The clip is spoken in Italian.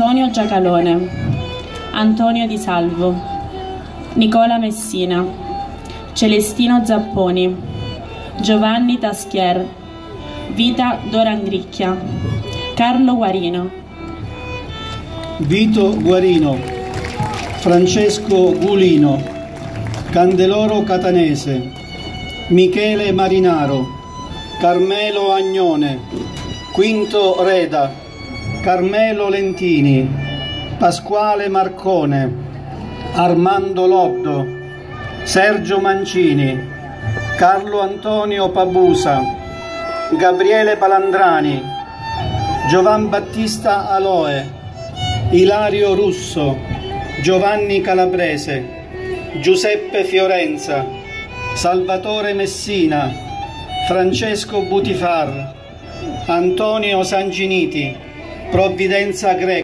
Antonio Giacalone, Antonio Di Salvo, Nicola Messina, Celestino Zapponi, Giovanni Taschier, Vita Dorangricchia, Carlo Guarino, Vito Guarino, Francesco Gulino, Candeloro Catanese, Michele Marinaro, Carmelo Agnone, Quinto Reda, Carmelo Lentini, Pasquale Marcone, Armando Loddo, Sergio Mancini, Carlo Antonio Pabusa, Gabriele Palandrani, Giovan Battista Aloe, Ilario Russo, Giovanni Calabrese, Giuseppe Fiorenza, Salvatore Messina, Francesco Butifar, Antonio Sanginiti, Provvidenza Greco.